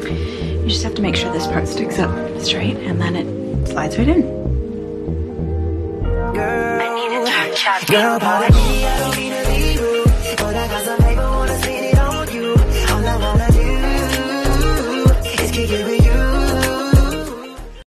You just have to make sure this part sticks up straight and then it slides right in. I need a touch. Girl,